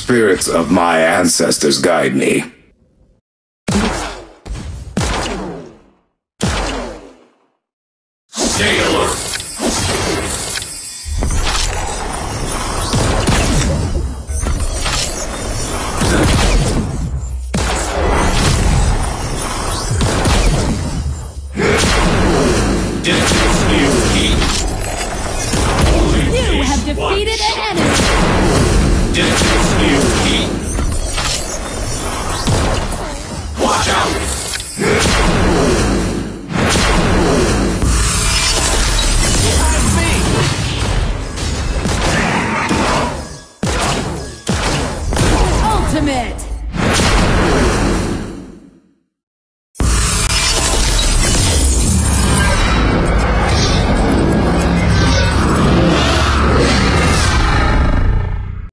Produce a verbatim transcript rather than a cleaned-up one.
spirits of my ancestors guide me. Stay alert. You have defeated an enemy! Defeat.